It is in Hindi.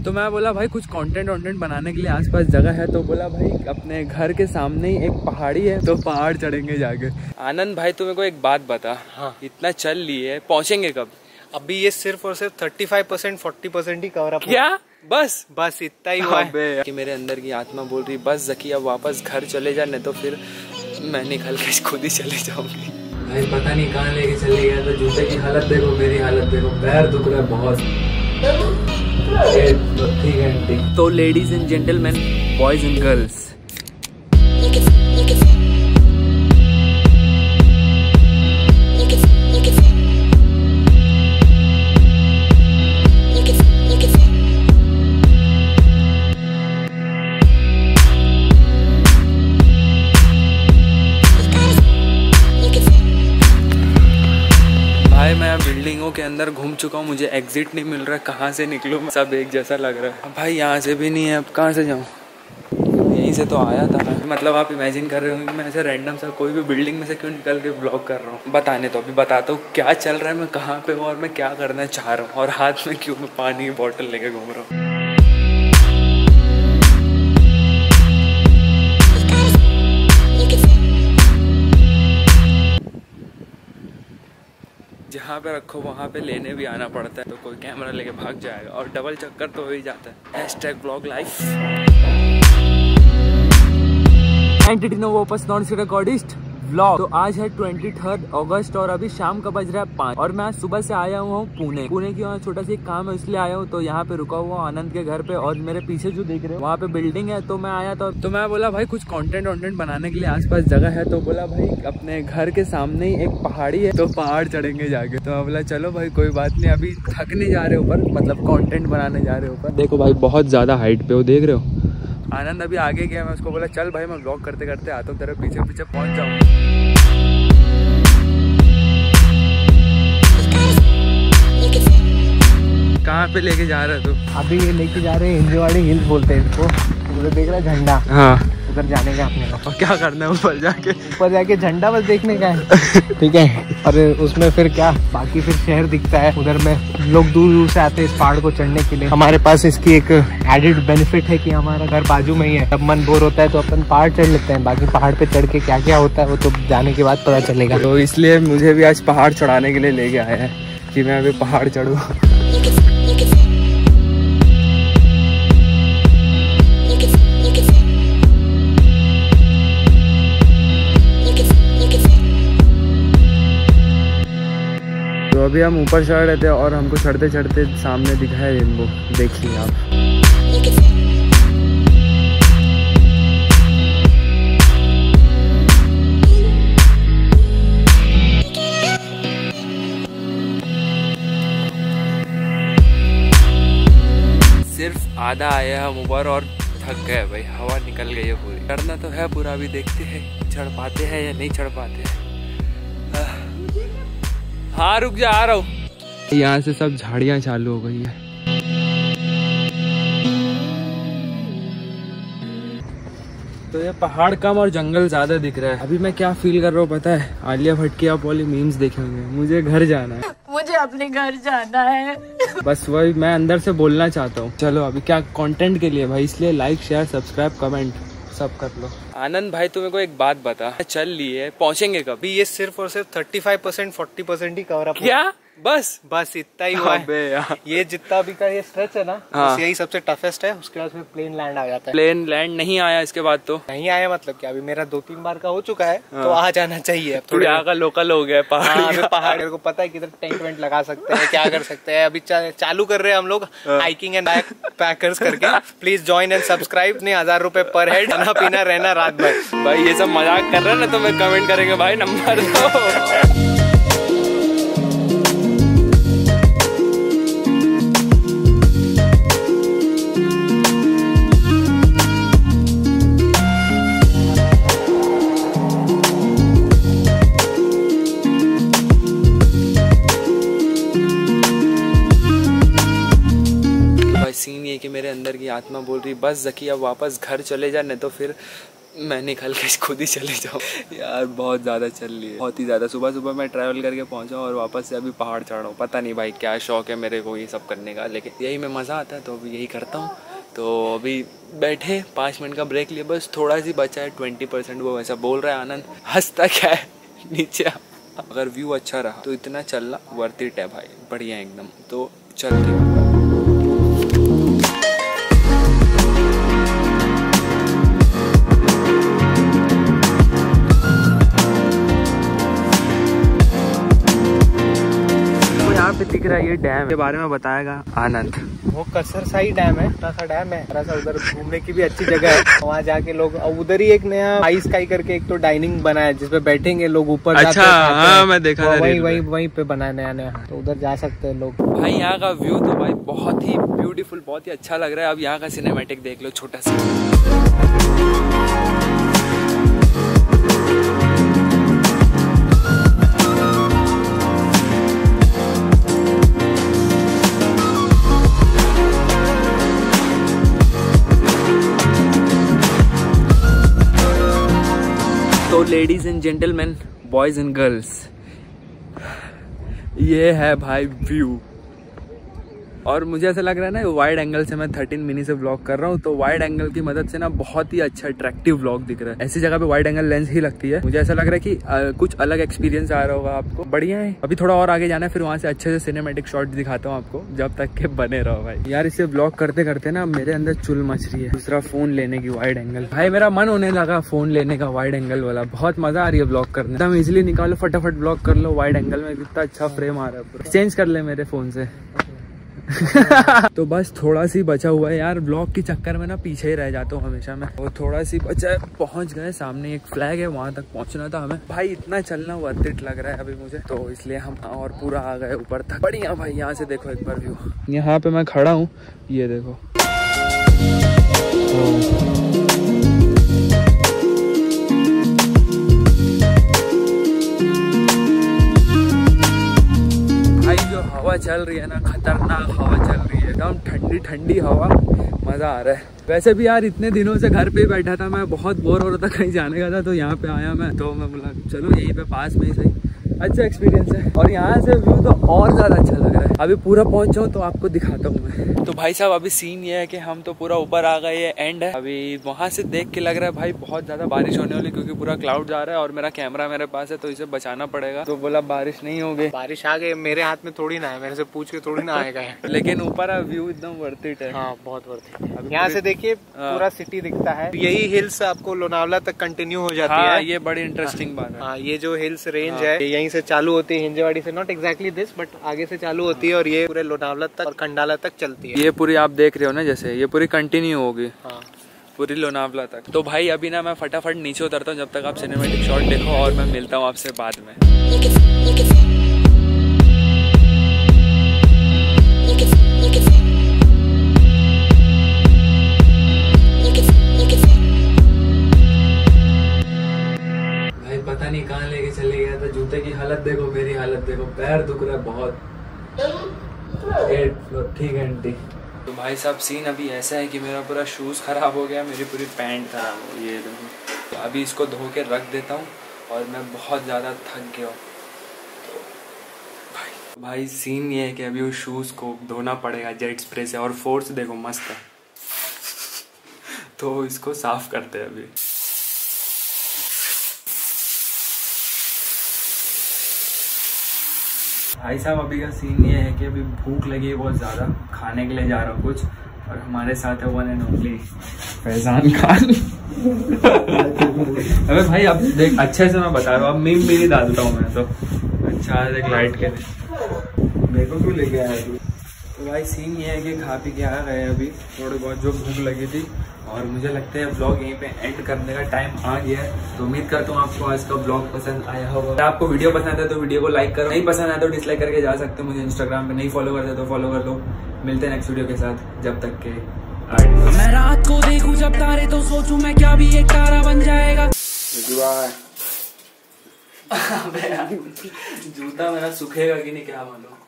तो मैं बोला भाई कुछ कंटेंट बनाने के लिए आसपास जगह है, तो बोला भाई अपने घर के सामने ही एक पहाड़ी है, तो पहाड़ चढ़ेंगे जाके। आनंद भाई तू मेरे को एक बात बता, हाँ इतना चल लिए पहुंचेंगे कब? अभी ये सिर्फ और सिर्फ 35% 40% ही कवर अप। क्या बस इतना ही हुआ है कि मेरे अंदर की आत्मा बोल रही बस जकी अब वापस घर चले जा, नहीं तो फिर मैं निकल के खुद ही चले जाऊंगी। भाई पता नहीं कहाँ लेके चले गया, तो जूते की हालत देखो, मेरी हालत देखो, पैर दुख रहा है बहुत। ठीक है। तो ladies and gentleman, boys and girls, मैं बिल्डिंगों के अंदर घूम चुका हूँ, मुझे एग्जिट नहीं मिल रहा है, कहाँ से निकलूँ, सब एक जैसा लग रहा है। भाई यहाँ से भी नहीं है, अब कहाँ से जाऊँ? यहीं से तो आया था मैं। मतलब आप इमेजिन कर रहे हो कि मैं ऐसे रैंडम सा कोई भी बिल्डिंग में से क्यों निकल के ब्लॉग कर रहा हूँ। बताने तो अभी बताता हूँ क्या चल रहा है, मैं कहाँ पे हूँ और मैं क्या करना चाह रहा हूँ, और हाथ में क्यों मैं पानी की बोतल लेके घूम रहा हूँ। जहाँ पे रखो वहाँ पे लेने भी आना पड़ता है, तो कोई कैमरा लेके भाग जाएगा और डबल चक्कर तो हो ही जाता है। #vlog life। Recordist vlog. तो आज है 23 अगस्त और अभी शाम का बज रहा है 5 और मैं आज सुबह से आया हुआ हूँ पुणे की। वहाँ छोटा सा एक काम है इसलिए आया हूँ, तो यहाँ पे रुका हुआ आनंद के घर पे, और मेरे पीछे जो देख रहे हो वहाँ पे बिल्डिंग है, तो मैं आया था। तो मैं बोला भाई कुछ कंटेंट बनाने के लिए आसपास जगह है, तो बोला भाई अपने घर के सामने ही एक पहाड़ी है, तो पहाड़ चढ़ेंगे जाके। तो बोला चलो भाई कोई बात नहीं, अभी थक नहीं जा रहे ऊपर, मतलब कंटेंट बनाने जा रहे ऊपर। देखो भाई बहुत ज्यादा हाइट पे हो, देख रहे हो। आनंद अभी आगे गया, मैं उसको बोला चल भाई मैं व्लॉग करते करते आता हूँ, तेरे पीछे पीछे पहुंच जाऊँ। कहाँ पे लेके जा रहे हो तू? अभी ये लेके जा रहे हैं हिंजवाड़ी हिल्स बोलते हैं इसको, उधर देख रहा है झंडा, हाँ उधर जाने का अपने को। और क्या करना है ऊपर जाके झंडा बस देखने का है। ठीक है, और उसमें फिर क्या बाकी फिर शहर दिखता है उधर में, लोग दूर दूर से आते हैं इस पहाड़ को चढ़ने के लिए। हमारे पास इसकी एक एडिड बेनिफिट है कि हमारा घर बाजू में ही है, जब मन बोर होता है तो अपन पहाड़ चढ़ लेते हैं। बाकी पहाड़ पे चढ़ के क्या क्या होता है वो तो जाने के बाद पता चलेगा। तो इसलिए मुझे भी आज पहाड़ चढ़ाने के लिए लेके आया है कि मैं अभी पहाड़ चढ़ूँ। तो अभी हम ऊपर चढ़ रहे थे और हमको चढ़ते चढ़ते सामने दिखा है रेनबो, देखिए आप। सिर्फ आधा आया हम ऊपर और थक गए भाई, हवा निकल गई है पूरी। चढ़ना तो है पूरा, अभी देखते हैं चढ़ पाते हैं या नहीं चढ़ पाते हैं। हाँ रुक जा, आ रहा हूँ। यहाँ से सब झाड़ियाँ चालू हो गई है। तो ये पहाड़ कम और जंगल ज्यादा दिख रहा है। अभी मैं क्या फील कर रहा हूँ पता है? आलिया भट्ट की आप वाली मीम्स देखे होंगे, मुझे घर जाना है, मुझे अपने घर जाना है। बस वही मैं अंदर से बोलना चाहता हूँ। चलो अभी क्या कंटेंट के लिए भाई, इसलिए लाइक शेयर सब्सक्राइब कमेंट सब कर लो। आनंद भाई तू मेरे को एक बात बता, चल लिए पहुंचेंगे कब? अभी ये सिर्फ और सिर्फ 35% 40% ही कवर अप। क्या बस इतना ही हुआ है। ये जितना अभी का ये स्ट्रेच है ना, हाँ। यही सबसे टफेस्ट है, उसके बाद फिर प्लेन लैंड आ जाता है। प्लेन लैंड नहीं आया इसके बाद? तो नहीं आया मतलब क्या, अभी मेरा 2-3 बार का हो चुका है, तो आ जाना चाहिए। थोड़ा यहाँ का लोकल हो गया पहाड़। पहाड़ को पता है किधर टेंट वेंट लगा सकते हैं, क्या कर सकते हैं। अभी चालू कर रहे हैं हम लोग हाइकिंग एंड बैकपैकर्स करके। Please join and subscribe. 1000 रुपए पर हेड, खाना पीना रहना रात भर। भाई ये सब मजाक कर रहे हैं ना, तो मैं कमेंट करेंगे भाई नंबर दो। सीन ये कि मेरे अंदर की आत्मा बोल रही बस जकी अब वापस घर चले जा, नहीं तो फिर मैं निकल के खुद ही चले जाऊँ यार। बहुत ज़्यादा चल रही है, बहुत ही ज़्यादा। सुबह सुबह मैं ट्रैवल करके पहुँचा और वापस से अभी पहाड़ चढ़ रहा हूँ। पता नहीं भाई क्या शौक है मेरे को ये सब करने का, लेकिन यही में मज़ा आता है तो अभी यही करता हूँ। तो अभी बैठे 5 मिनट का ब्रेक लिया, बस थोड़ा सी बचा है 20%। वो वैसा बोल रहा है आनंद, हंसता क्या है नीचे। अगर व्यू अच्छा रहा तो इतना चलना वर्थ इट है भाई, बढ़िया एकदम। तो चलते हैं। पे दिख रहा है ये डैम के बारे में बताएगा आनंद। वो कसरसाई डैम है, छोटा सा डैम है, थोड़ा सा उधर घूमने की भी अच्छी जगह है। वहाँ जाके लोग, उधर ही एक नया आई स्काई करके एक तो डाइनिंग बना है जिसपे बैठेंगे लोग ऊपर। अच्छा हाँ, मैं देखा था वहीं पे बना है नया, तो उधर जा सकते हैं लोग। भाई यहाँ का व्यू तो भाई बहुत ही ब्यूटीफुल, बहुत ही अच्छा लग रहा है। अब यहाँ का सिनेमैटिक देख लो, छोटा सा। तो ladies and gentleman, boys and girls, ये है भाई व्यू। और मुझे ऐसा लग रहा है ना वाइड एंगल से मैं 13 मिनी से व्लॉग कर रहा हूँ, तो वाइड एंगल की मदद से ना बहुत ही अच्छा अट्रैक्टिव व्लॉग दिख रहा है। ऐसी जगह पे वाइड एंगल लेंस ही लगती है। मुझे ऐसा लग रहा है कि कुछ अलग एक्सपीरियंस आ रहा होगा आपको। बढ़िया है। अभी थोड़ा और आगे जाना है, फिर वहाँ से अच्छे से सिनेमैटिक शॉट दिखाता हूँ आपको, जब तक के बने रहो भाई। यार इसे व्लॉग करते करते ना मेरे अंदर चुल मच रही है दूसरा फोन लेने की वाइड एंगल। भाई मेरा मन होने लगा फोन लेने का वाइड एंगल वाला। बहुत मजा आ रही है व्लॉग करने, एकदम इजिली निकालो, फटाफट व्लॉग कर लो वाइड एंगल में। कितना अच्छा फ्रेम आ रहा है, एक्सचेंज कर ले मेरे फोन से। तो बस थोड़ा सी बचा हुआ है यार, ब्लॉग के चक्कर में ना पीछे ही रह जाता हूँ हमेशा मैं। वो थोड़ा सी बचा है, पहुंच गए। सामने एक फ्लैग है, वहां तक पहुंचना था हमें। भाई इतना चलना वर्थ इट लग रहा है अभी मुझे, तो इसलिए हम और पूरा आ गए ऊपर तक। बढ़िया भाई, यहाँ से देखो एक बार व्यू। यहाँ पे मैं खड़ा हूँ, ये देखो। हवा चल रही है ना, खतरनाक हवा चल रही है, एकदम ठंडी ठंडी हवा, मजा आ रहा है। वैसे भी यार इतने दिनों से घर पे ही बैठा था मैं, बहुत बोर हो रहा था, कहीं जाने का था, तो यहाँ पे आया मैं। तो मैं बोला चलो यहीं पे पास में ही सही, अच्छा एक्सपीरियंस है। और यहाँ से व्यू तो और ज्यादा अच्छा लग रहा है। अभी पूरा पहुंच जाऊँ तो आपको दिखाता हूँ मैं। तो भाई साहब अभी सीन ये है कि हम तो पूरा ऊपर आ गए, ये एंड है। अभी वहां से देख के लग रहा है भाई बहुत ज्यादा बारिश होने वाली, क्योंकि पूरा क्लाउड जा रहा है और मेरा कैमरा मेरे पास है, तो इसे बचाना पड़ेगा। तो बोला बारिश नहीं होगी। बारिश आ गई, मेरे हाथ में थोड़ी ना है, मेरे से पूछ के थोड़ी ना आएगा है। लेकिन ऊपर व्यू एकदम वर्थ इट है। हाँ बहुत वर्थ इट है। यहाँ से देखिए पूरा सिटी दिखता है। यही हिल्स आपको लोनावला तक कंटिन्यू हो जाती है। ये बड़ी इंटरेस्टिंग बात है। हाँ, ये जो हिल्स रेंज है यहीं से चालू होती है, हिंजेवाड़ी से, नॉट एग्जैक्टली दिस, बट आगे से चालू होती है और ये पूरे लोनावला तक और खंडाला तक चलती है। ये पूरी आप देख रहे हो ना, जैसे ये पूरी कंटिन्यू होगी। हाँ, पूरी लोनावला तक। तो भाई अभी ना मैं फटाफट नीचे उतरता हूँ, जब तक आप सिनेमैटिक शॉट देखो, और मैं मिलता हूँ आपसे बाद में। भाई पता नहीं कहाँ लेके चले गया था। जूते की हालत देखो, मेरी हालत देखो, पैर दुख रहा है बहुत। 8th फ्लोर, ठीक है आंटी। तो भाई साहब सीन अभी ऐसा है कि मेरा पूरा शूज़ ख़राब हो गया, मेरी पूरी पैंट ख़राब हो गई, ये देखो। तो अभी इसको धो के रख देता हूँ, और मैं बहुत ज़्यादा थक गया हूँ। तो भाई सीन ये है कि अभी उस शूज़ को धोना पड़ेगा जेट स्प्रे से, और फोर्स देखो मस्त है। तो इसको साफ़ करते हैं अभी। भाई साहब अभी का सीन ये है कि अभी भूख लगी है बहुत ज़्यादा, खाने के लिए जा रहा हूँ कुछ, और हमारे साथ है one and only Faizan Khan. अबे भाई अब देख, अच्छे से मैं बता रहा हूँ, अब मीम भी नहीं डालता हूँ मैं तो। अच्छा एक लाइट के लिए मेरे को क्यों लेके आया तू? तो भाई सीन ये है कि खा पी के आ गए अभी, थोड़ी बहुत जो भूख लगी थी, और मुझे लगता है ब्लॉग यहीं पे एंड करने का टाइम आ गया है। तो उम्मीद करता हूँ आपको आज का ब्लॉग पसंद आया होगा। अगर आपको वीडियो पसंद है तो वीडियो को लाइक करो, नहीं पसंद है तो डिसलाइक करके जा सकते हो। मुझे इंस्टाग्राम पे नहीं फॉलो करते तो फॉलो कर लो। मिलते हैं नेक्स्ट वीडियो के साथ, जब तक के मैं रात को देखूं जब तारे तो सोचूं मैं क्या भी एक तारा बन जाएगा। जूता मेरा सूखेगा कि नहीं क्या मालूम।